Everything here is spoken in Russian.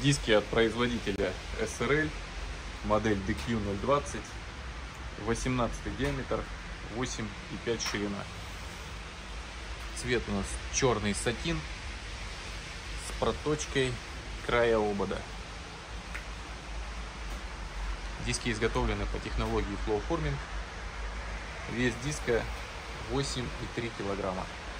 Диски от производителя SRL, модель DQ020, 18 диаметр, 8,5 ширина. Цвет у нас черный сатин с проточкой края обода. Диски изготовлены по технологии Flow Forming. Вес диска 8,3 килограмма.